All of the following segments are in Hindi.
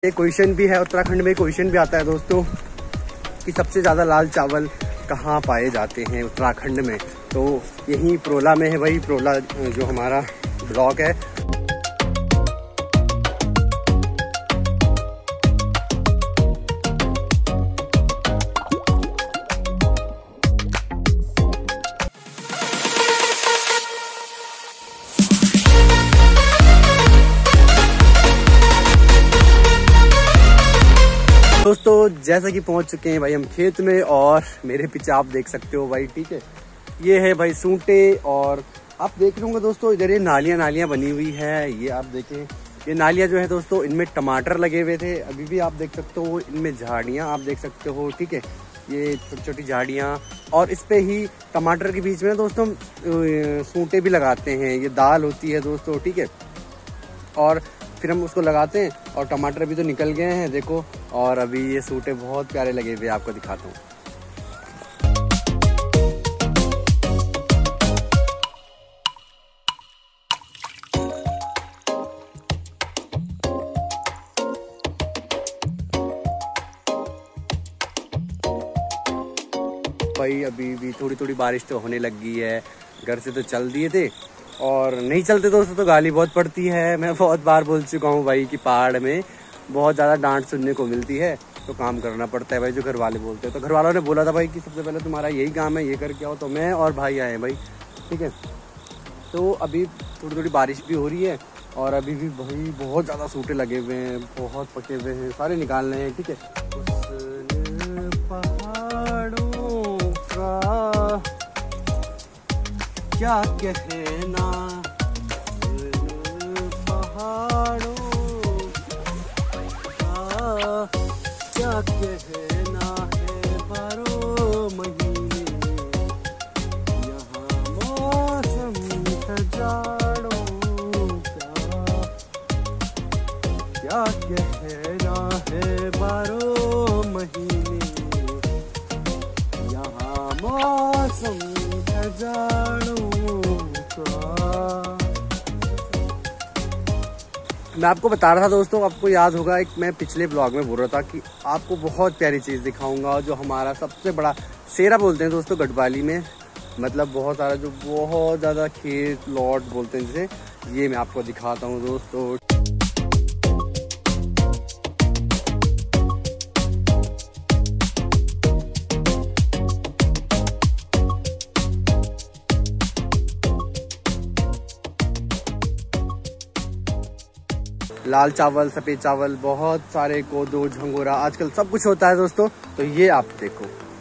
ये क्वेश्चन भी है, उत्तराखंड में क्वेश्चन भी आता है दोस्तों कि सबसे ज़्यादा लाल चावल कहाँ पाए जाते हैं उत्तराखंड में। तो यहीं प्रोला में है भाई, प्रोला जो हमारा ब्लॉक है। दोस्तों जैसा कि पहुंच चुके हैं भाई हम खेत में, और मेरे पीछे आप देख सकते हो भाई, ठीक है, ये है भाई सूंटे। और आप देख रहे होंगे दोस्तों इधर ये नालियां बनी हुई है, ये आप देखें, ये नालियां जो है दोस्तों इनमें टमाटर लगे हुए थे। अभी भी आप देख सकते हो इनमें झाड़ियां आप देख सकते हो, ठीक है, ये छोटी छोटी झाड़ियां। और इस पे ही टमाटर के बीच में दोस्तों सूंटे भी लगाते हैं, ये दाल होती है दोस्तों, ठीक है। और फिर हम उसको लगाते हैं, और टमाटर भी तो निकल गए हैं देखो, और अभी ये सूटे बहुत प्यारे लगे हुए, आपको दिखाता हूँ। भाई अभी भी थोड़ी थोड़ी बारिश तो होने लग गई है, घर से तो चल दिए थे, और नहीं चलते दोस्तों तो गाली बहुत पड़ती है। मैं बहुत बार बोल चुका हूँ भाई कि पहाड़ में बहुत ज़्यादा डांट सुनने को मिलती है, तो काम करना पड़ता है भाई, जो घर वाले बोलते हैं। तो घर वालों ने बोला था भाई कि सबसे पहले तुम्हारा यही काम है, ये करके आओ, तो मैं और भाई आए भाई, ठीक है। तो अभी थोड़ी थोड़ी बारिश भी हो रही है, और अभी भी भाई बहुत ज़्यादा सूटे लगे हुए हैं, बहुत पके हुए हैं, सारे निकालने हैं, ठीक है। पहाड़ों का क्या कहना, पहाड़ों का क्या कहना है, 12 महीने यहाँ मौसम है जाड़ों का, क्या कहना है, 12 महीने यहाँ मौसम है जाड़ों। मैं आपको बता रहा था दोस्तों, आपको याद होगा एक मैं पिछले ब्लॉग में बोल रहा था कि आपको बहुत प्यारी चीज़ दिखाऊंगा, जो हमारा सबसे बड़ा सेरा बोलते हैं दोस्तों गढ़वाली में, मतलब बहुत सारा जो बहुत ज़्यादा खेत लॉट बोलते हैं जिसे, ये मैं आपको दिखाता हूँ दोस्तों। लाल चावल, सफ़ेद चावल, बहुत सारे कोदो, झंगोरा, आजकल सब कुछ होता है दोस्तों। तो ये आप देखो,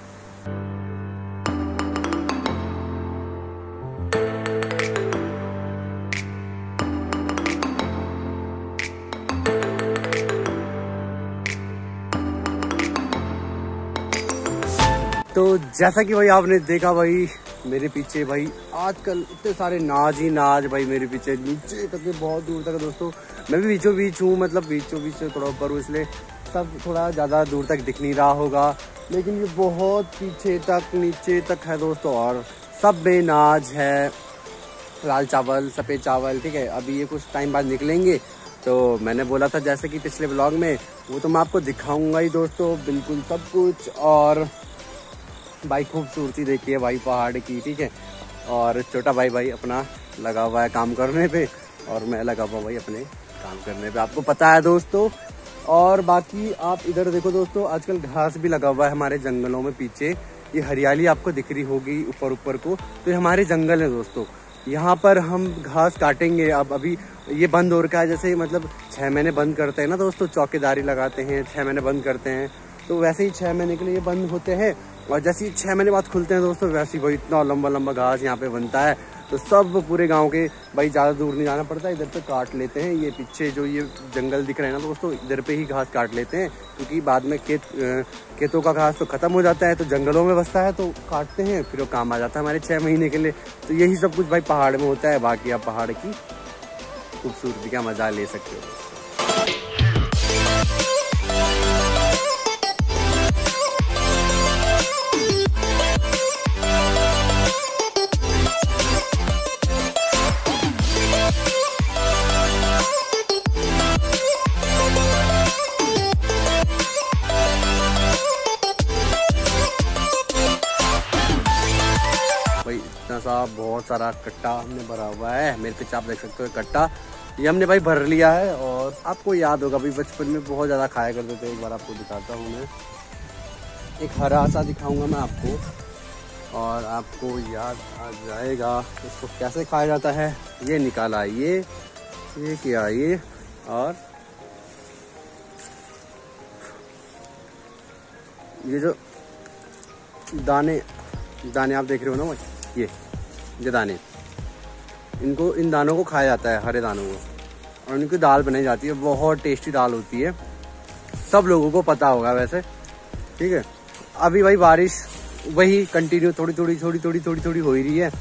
तो जैसा कि भाई आपने देखा भाई मेरे पीछे भाई आजकल इतने सारे नाज ही नाज भाई, मेरे पीछे नीचे तक बहुत दूर तक दोस्तों। मैं भी बीचों बीच हूँ, मतलब बीचों बीच से थोड़ा ऊपर हूँ, इसलिए सब थोड़ा ज़्यादा दूर तक दिख नहीं रहा होगा, लेकिन ये बहुत पीछे तक नीचे तक है दोस्तों, और सब में नाज है, लाल चावल, सफ़ेद चावल, ठीक है। अभी ये कुछ टाइम बाद निकलेंगे, तो मैंने बोला था जैसे कि पिछले ब्लॉग में, वो तो मैं आपको दिखाऊंगा ही दोस्तों, बिल्कुल सब कुछ। और भाई खूबसूरती देखिए भाई पहाड़ की, ठीक है। और छोटा भाई अपना लगा हुआ है काम करने पे, और मैं लगा हुआ भाई अपने काम करने पे, आपको पता है दोस्तों। और बाकी आप इधर देखो दोस्तों, आजकल घास भी लगा हुआ है हमारे जंगलों में, पीछे ये हरियाली आपको दिख रही होगी ऊपर को, तो ये हमारे जंगल है दोस्तों। यहाँ पर हम घास काटेंगे, अब अभी ये बंद हो रखा है, जैसे मतलब 6 महीने बंद करते हैं ना दोस्तों, चौकीदारी लगाते हैं, 6 महीने बंद करते हैं, तो वैसे ही 6 महीने के लिए बंद होते हैं, और जैसे ही 6 महीने बाद खुलते हैं दोस्तों, वैसे ही भाई इतना लंबा घास यहाँ पे बनता है। तो सब पूरे गांव के भाई ज़्यादा दूर नहीं जाना पड़ता, इधर पे काट लेते हैं। ये पीछे जो ये जंगल दिख रहे हैं ना दोस्तों, इधर पे ही घास काट लेते हैं, क्योंकि बाद में खेतों का घास तो ख़त्म हो जाता है, तो जंगलों में बसता है, तो काटते हैं, फिर वो काम आ जाता है हमारे 6 महीने के लिए। तो यही सब कुछ भाई पहाड़ में होता है, बाकी आप पहाड़ की खूबसूरती का मज़ा ले सकते हो। सा बहुत सारा कट्टा हमने भरा हुआ है। मेरे पीछे आप देख सकते हो कट्टा, ये हमने भाई भर लिया है। और आपको याद होगा भाई बचपन में बहुत ज़्यादा खाया करते थे। एक बार आपको दिखाता हूँ मैं, एक हरा सा दिखाऊंगा मैं आपको और आपको याद आ जाएगा इसको कैसे खाया जाता है। ये निकाला ये किया ये, और ये जो दाने आप देख रहे हो ना भाई, ये दाने, इन दानों को खाया जाता है, हरे दानों को, और इनकी दाल बनाई जाती है। बहुत टेस्टी दाल होती है, सब लोगों को पता होगा वैसे, ठीक है। अभी भाई बारिश वही कंटिन्यू थोड़ी थोड़ी हो ही रही है।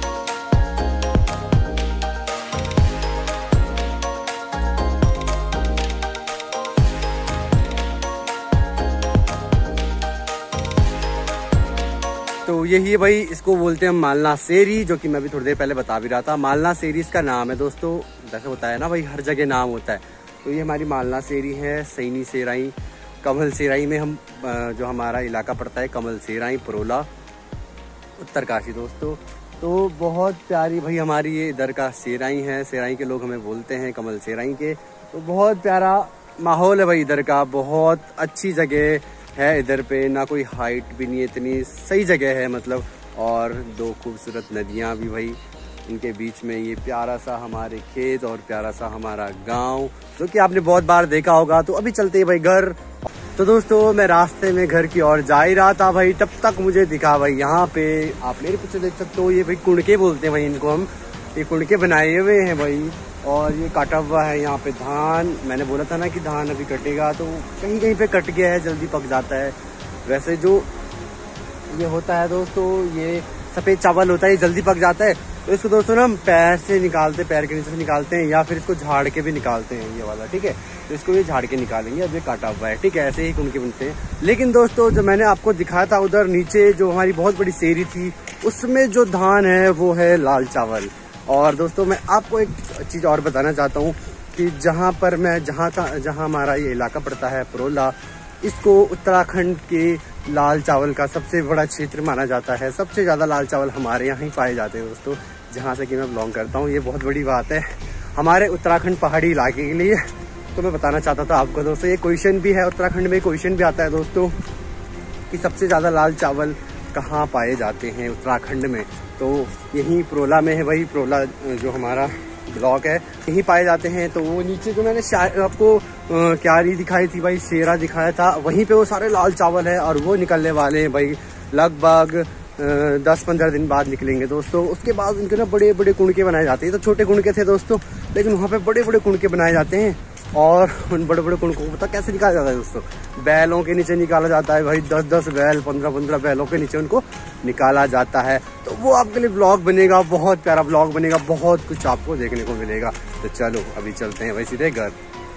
तो यही है भाई, इसको बोलते हैं मालना सेरी, जो कि मैं भी थोड़ी देर पहले बता भी रहा था। मालना सेरी इसका नाम है दोस्तों, जैसे होता है ना भाई हर जगह नाम होता है। तो ये हमारी मालना सेरी है, सैनी सेराई, कमल सेराई में हम जो हमारा इलाका पड़ता है कमल सेराई, परोला, उत्तरकाशी दोस्तों। तो बहुत प्यारी भाई हमारी ये इधर का सेराई है, सेराई के लोग हमें बोलते हैं कमल सेराई के। तो बहुत प्यारा माहौल है भाई इधर का, बहुत अच्छी जगह है इधर पे, ना कोई हाइट भी नहीं है, इतनी सही जगह है मतलब। और दो खूबसूरत नदियाँ भी भाई, इनके बीच में ये प्यारा सा हमारे खेत और प्यारा सा हमारा गांव, जो कि आपने बहुत बार देखा होगा। तो अभी चलते हैं भाई घर। तो दोस्तों मैं रास्ते में घर की ओर जा ही रहा था भाई, तब तक मुझे दिखा भाई यहाँ पे, आप मेरे पीछे देख सकते हो, ये भाई कुणके बोलते हैं भाई इनको हम, ये कुणके बनाए हुए हैं भाई। और ये काटा हुआ है यहाँ पे धान, मैंने बोला था ना कि धान अभी कटेगा, तो कहीं कहीं पे कट गया है, जल्दी पक जाता है। वैसे जो ये होता है दोस्तों, ये सफेद चावल होता है, ये जल्दी पक जाता है। तो इसको दोस्तों ना हम पैर से निकालते, पैर के नीचे से निकालते हैं, या फिर इसको झाड़ के भी निकालते हैं, ये वाला, ठीक है। तो इसको ये झाड़ के निकालेंगे, अब ये काटा हुआ है, ठीक है। ऐसे ही कुनके बनते हैं। लेकिन दोस्तों जो मैंने आपको दिखाया था उधर नीचे जो हमारी बहुत बड़ी सेरी थी, उसमें जो धान है वो है लाल चावल। और दोस्तों मैं आपको एक चीज़ और बताना चाहता हूँ कि जहाँ पर मैं जहाँ हमारा ये इलाका पड़ता है परोला, इसको उत्तराखंड के लाल चावल का सबसे बड़ा क्षेत्र माना जाता है। सबसे ज़्यादा लाल चावल हमारे यहाँ ही पाए जाते हैं दोस्तों, जहाँ से कि मैं बिलोंग करता हूँ। ये बहुत बड़ी बात है हमारे उत्तराखंड पहाड़ी इलाके के लिए। तो मैं बताना चाहता था आपको दोस्तों, ये क्वेश्चन भी है, उत्तराखंड में क्वेश्चन भी आता है दोस्तों कि सबसे ज़्यादा लाल चावल कहाँ पाए जाते हैं उत्तराखंड में। तो यहीं परोला में है भाई, परोला जो हमारा ब्लॉक है यहीं पाए जाते हैं। तो वो नीचे जो मैंने आपको क्यारी दिखाई थी भाई, शेरा दिखाया था, वहीं पे वो सारे लाल चावल है और वो निकलने वाले हैं भाई, लगभग 10-15 दिन बाद निकलेंगे दोस्तों। उसके बाद उनके ना बड़े बड़े कुणके बनाए जाते हैं। तो छोटे कुणके थे दोस्तों, लेकिन वहाँ पे बड़े बड़े कुणके बनाए जाते हैं। और उन बड़े बड़े कुणकों को पता कैसे निकाला जाता है दोस्तों, बैलों के नीचे निकाला जाता है भाई, 10-10 बैल, 15-15 बैलों के नीचे उनको निकाला जाता है। तो वो आपके लिए ब्लॉग बनेगा, बहुत प्यारा ब्लॉग बनेगा, बहुत कुछ आपको देखने को मिलेगा। तो चलो अभी चलते हैं भाई सीधे घर।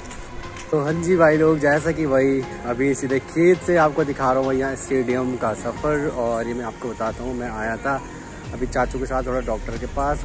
तो हाँ जी भाई लोग, जैसा कि भाई अभी सीधे खेत से आपको दिखा रहा हूँ भाई यहाँ स्टेडियम का सफ़र। और ये मैं आपको बताता हूँ, मैं आया था अभी चाचू के साथ थोड़ा डॉक्टर के पास।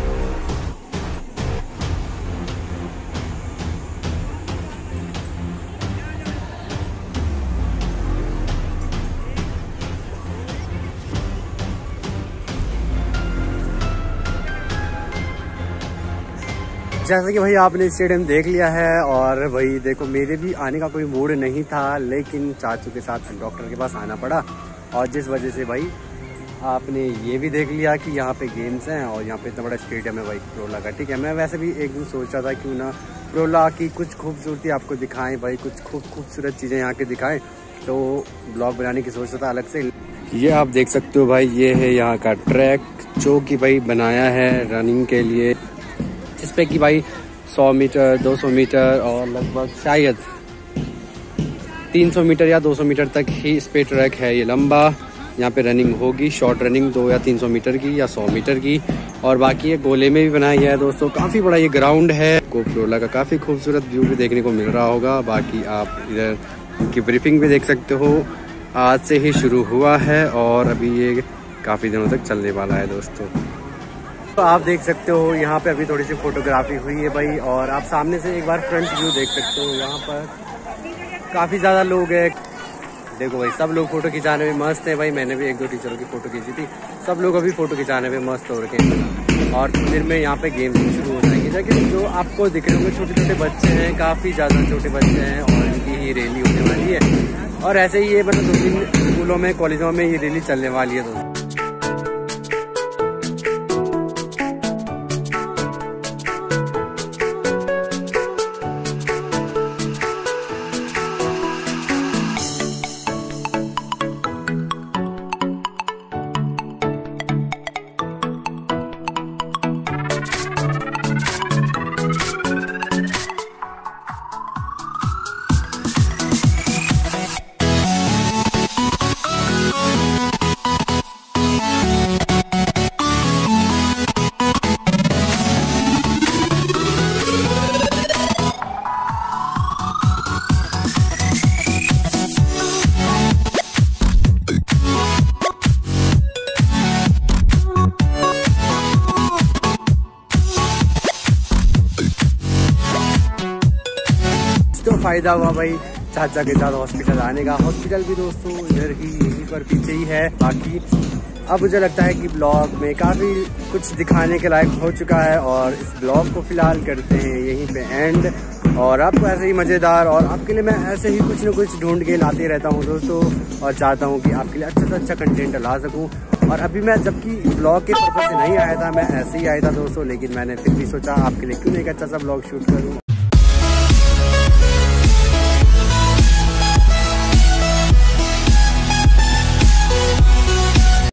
जैसा कि भाई आपने स्टेडियम देख लिया है, और भाई देखो मेरे भी आने का कोई मूड नहीं था, लेकिन चाचू के साथ डॉक्टर के पास आना पड़ा। और जिस वजह से भाई आपने ये भी देख लिया कि यहाँ पे गेम्स हैं और यहाँ पे इतना बड़ा स्टेडियम है भाई परोला का, ठीक है। मैं वैसे भी एक दिन सोच रहा था क्यों ना परोला की कुछ खूबसूरती आपको दिखाएं भाई, कुछ खूबसूरत चीज़ें यहाँ के दिखाएं। तो ब्लॉग बनाने की सोच रहा था अलग से। ये आप देख सकते हो भाई, ये है यहाँ का ट्रैक जो कि भाई बनाया है रनिंग के लिए, जिस पे कि भाई 100 मीटर, 200 मीटर और लगभग शायद 300 मीटर या 200 मीटर तक ही इस पे ट्रैक है। ये लंबा यहाँ पे रनिंग होगी, शॉर्ट रनिंग 2 या 300 मीटर की या 100 मीटर की। और बाकी ये गोले में भी बनाया गया है दोस्तों, काफ़ी बड़ा ये ग्राउंड है। को परोला का काफ़ी खूबसूरत व्यू भी देखने को मिल रहा होगा। बाकी आप इधर उनकी ब्रीफिंग भी देख सकते हो, आज से ही शुरू हुआ है और अभी ये काफ़ी दिनों तक चलने वाला है दोस्तों। तो आप देख सकते हो यहाँ पे अभी थोड़ी सी फोटोग्राफी हुई है भाई, और आप सामने से एक बार फ्रंट व्यू देख सकते हो। यहाँ पर काफ़ी ज़्यादा लोग हैं, देखो भाई सब लोग फोटो खिंचाने में मस्त है भाई। मैंने भी 1-2 टीचरों की फोटो खींची थी। सब लोग अभी फोटो खिंचाने में मस्त हो रखे हैं। और फिर में यहाँ पे गेम्स शुरू हो जाएंगे, लेकिन जो आपको दिख रहे होंगे छोटे छोटे बच्चे हैं, काफ़ी ज़्यादा छोटे बच्चे हैं और इनकी ही रैली होने वाली है। और ऐसे ही ये मतलब 2-3 स्कूलों में कॉलेजों में ये रैली चलने वाली है दोस्तों। तो फायदा हुआ भाई चाचा के साथ हॉस्पिटल आने का। हॉस्पिटल भी दोस्तों इधर ही यहीं पर पीछे ही है। बाकी अब मुझे लगता है कि ब्लॉग में काफ़ी कुछ दिखाने के लायक हो चुका है और इस ब्लॉग को फिलहाल करते हैं यहीं पे एंड। और आपको ऐसे ही मज़ेदार और आपके लिए मैं ऐसे ही कुछ न कुछ ढूंढ के लाते रहता हूँ दोस्तों, और चाहता हूँ कि आपके लिए अच्छा से अच्छा कंटेंट ला सकूँ। और अभी मैं जबकि ब्लॉग के पर्पज से नहीं आया था, मैं ऐसे ही आया था दोस्तों, लेकिन मैंने फिर भी सोचा आपके लिए क्यों नहीं एक अच्छा सा ब्लॉग शूट करूँ।